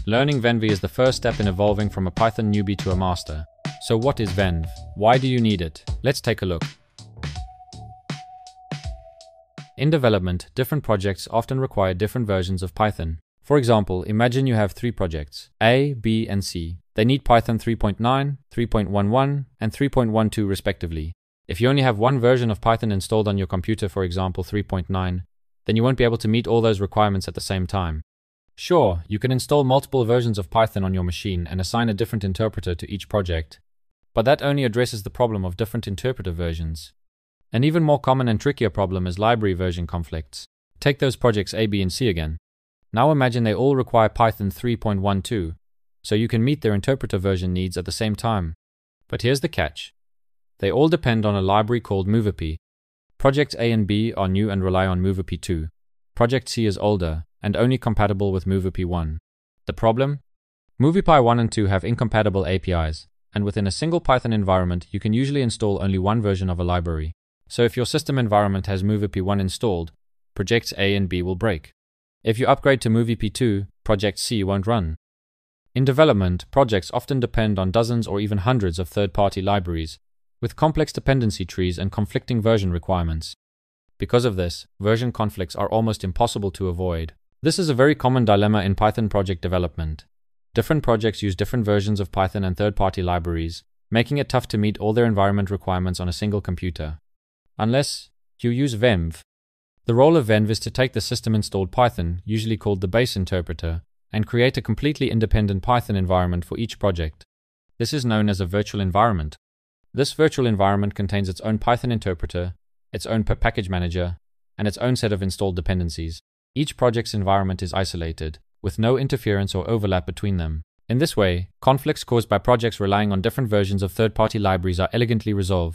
Learning venv is the first step in evolving from a Python newbie to a master. So what is venv? Why do you need it? Let's take a look. In development, different projects often require different versions of Python. For example, imagine you have 3 projects, A, B, and C. They need Python 3.9, 3.11, and 3.12 respectively. If you only have one version of Python installed on your computer, for example 3.9, then you won't be able to meet all those requirements at the same time. Sure, you can install multiple versions of Python on your machine and assign a different interpreter to each project, but that only addresses the problem of different interpreter versions. An even more common and trickier problem is library version conflicts. Take those projects A, B, and C again. Now imagine they all require Python 3.12, so you can meet their interpreter version needs at the same time. But here's the catch. They all depend on a library called venv. Projects A and B are new and rely on venv 2. Project C is older and only compatible with venv 1. The problem? venv 1 and 2 have incompatible APIs, and within a single Python environment you can usually install only one version of a library. So if your system environment has venv 1 installed, projects A and B will break. If you upgrade to venv 2, project C won't run. In development, projects often depend on dozens or even hundreds of third-party libraries, with complex dependency trees and conflicting version requirements. Because of this, version conflicts are almost impossible to avoid. This is a very common dilemma in Python project development. Different projects use different versions of Python and third-party libraries, making it tough to meet all their environment requirements on a single computer. Unless you use venv. The role of venv is to take the system-installed Python, usually called the base interpreter, and create a completely independent Python environment for each project. This is known as a virtual environment. This virtual environment contains its own Python interpreter, its own pip package manager, and its own set of installed dependencies. Each project's environment is isolated, with no interference or overlap between them. In this way, conflicts caused by projects relying on different versions of third-party libraries are elegantly resolved.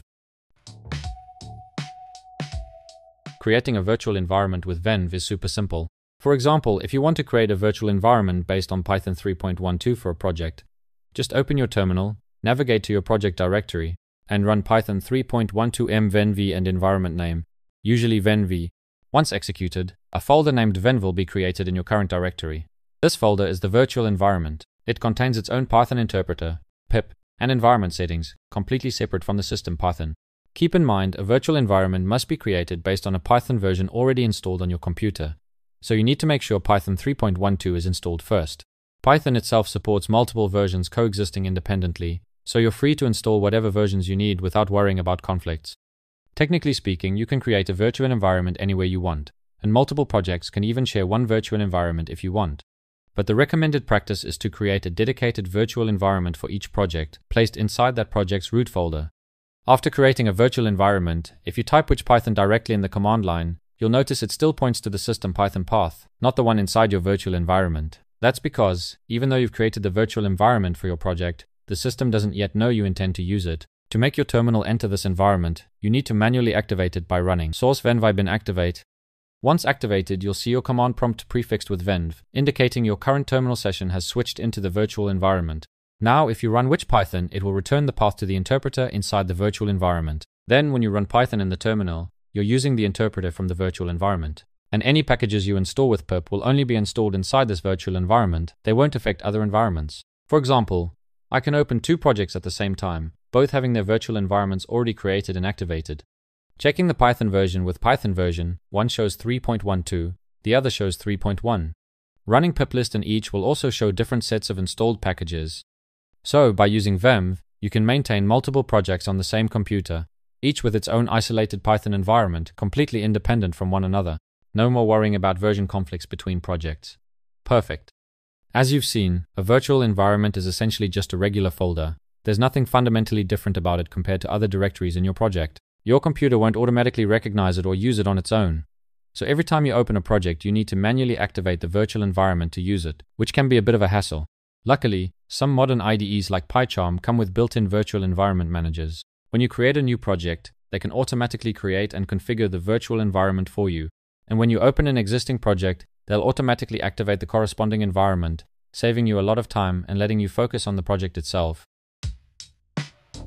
Creating a virtual environment with venv is super simple. For example, if you want to create a virtual environment based on Python 3.12 for a project, just open your terminal, navigate to your project directory, and run Python 3.12m venv and environment name, usually venv. Once executed, a folder named venv will be created in your current directory. This folder is the virtual environment. It contains its own Python interpreter, pip, and environment settings, completely separate from the system Python. Keep in mind, a virtual environment must be created based on a Python version already installed on your computer. So you need to make sure Python 3.12 is installed first. Python itself supports multiple versions coexisting independently, so you're free to install whatever versions you need without worrying about conflicts. Technically speaking, you can create a virtual environment anywhere you want, and multiple projects can even share one virtual environment if you want. But the recommended practice is to create a dedicated virtual environment for each project, placed inside that project's root folder. After creating a virtual environment, if you type which Python directly in the command line, you'll notice it still points to the system Python path, not the one inside your virtual environment. That's because, even though you've created the virtual environment for your project, the system doesn't yet know you intend to use it. To make your terminal enter this environment, you need to manually activate it by running source venv bin activate. Once activated, you'll see your command prompt prefixed with venv, indicating your current terminal session has switched into the virtual environment. Now, if you run which Python, it will return the path to the interpreter inside the virtual environment. Then, when you run Python in the terminal, you're using the interpreter from the virtual environment. And any packages you install with pip will only be installed inside this virtual environment. They won't affect other environments. For example, I can open 2 projects at the same time, both having their virtual environments already created and activated. Checking the Python version with Python version, one shows 3.12, the other shows 3.1. Running piplist in each will also show different sets of installed packages. So, by using venv, you can maintain multiple projects on the same computer, each with its own isolated Python environment, completely independent from one another. No more worrying about version conflicts between projects. Perfect. As you've seen, a virtual environment is essentially just a regular folder. There's nothing fundamentally different about it compared to other directories in your project. Your computer won't automatically recognize it or use it on its own. So every time you open a project, you need to manually activate the virtual environment to use it, which can be a bit of a hassle. Luckily, some modern IDEs like PyCharm come with built-in virtual environment managers. When you create a new project, they can automatically create and configure the virtual environment for you. And when you open an existing project, they'll automatically activate the corresponding environment, saving you a lot of time and letting you focus on the project itself.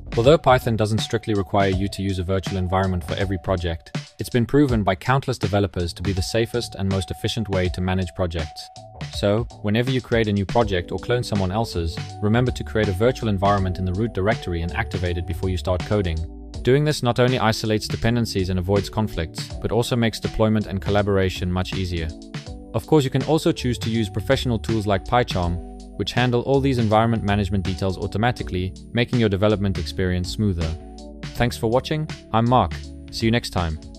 Although Python doesn't strictly require you to use a virtual environment for every project, it's been proven by countless developers to be the safest and most efficient way to manage projects. So, whenever you create a new project or clone someone else's, remember to create a virtual environment in the root directory and activate it before you start coding. Doing this not only isolates dependencies and avoids conflicts, but also makes deployment and collaboration much easier. Of course, you can also choose to use professional tools like PyCharm, which handle all these environment management details automatically, making your development experience smoother. Thanks for watching. I'm Mark. See you next time.